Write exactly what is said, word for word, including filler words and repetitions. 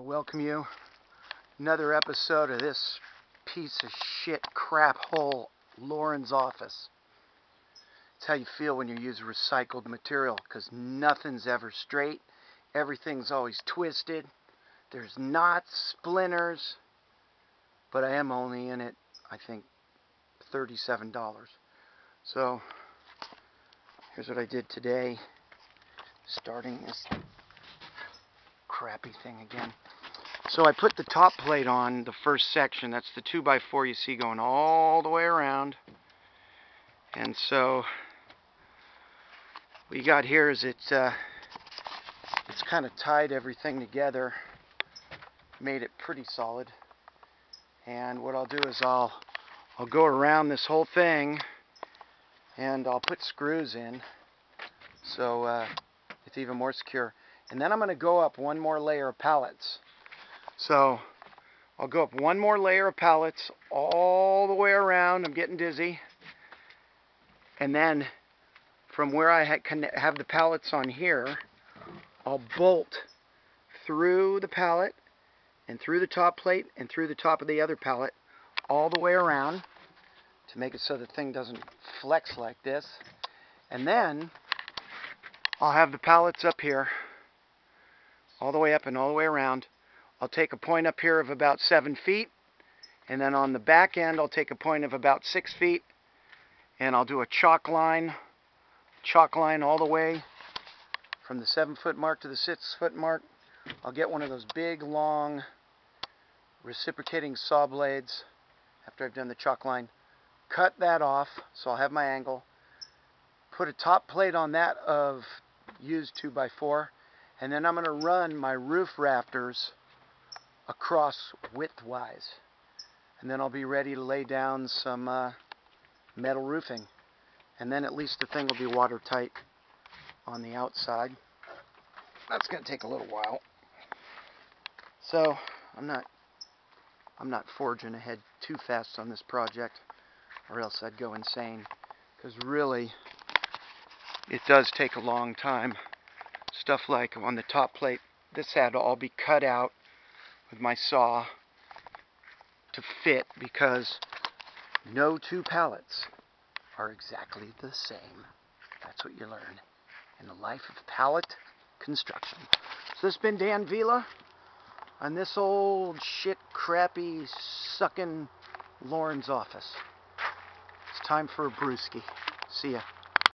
welcome you. Another episode of this piece of shit crap hole, Lauren's office. It's how you feel when you use recycled material, because nothing's ever straight. Everything's always twisted. There's knots, splinters. But I am only in it, I think, thirty-seven dollars. So, here's what I did today. Starting this crappy thing again. So I put the top plate on the first section. That's the two by four you see going all the way around. And so what you got here is it, uh, it's kind of tied everything together, made it pretty solid. And what I'll do is I'll I'll go around this whole thing and I'll put screws in so uh, it's even more secure. And then I'm going to go up one more layer of pallets. So I'll go up one more layer of pallets all the way around. I'm getting dizzy. And then from where I ha can have the pallets on here, I'll bolt through the pallet and through the top plate and through the top of the other pallet all the way around to make it so the thing doesn't flex like this. And then I'll have the pallets up here all the way up and all the way around. I'll take a point up here of about seven feet, and then on the back end I'll take a point of about six feet, and I'll do a chalk line, chalk line all the way from the seven foot mark to the six foot mark. I'll get one of those big long reciprocating saw blades after I've done the chalk line, cut that off so I'll have my angle, put a top plate on that of used two by four, and then I'm going to run my roof rafters across widthwise, and then I'll be ready to lay down some uh, metal roofing, and then at least the thing will be watertight on the outside. That's going to take a little while, so I'm not I'm not forging ahead too fast on this project, or else I'd go insane, because really it does take a long time. Stuff like on the top plate, this had to all be cut out with my saw to fit, because no two pallets are exactly the same. That's what you learn in the life of pallet construction. So this has been Dan Vila on this old shit crappy sucking Lauren's office. It's time for a brewski. See ya.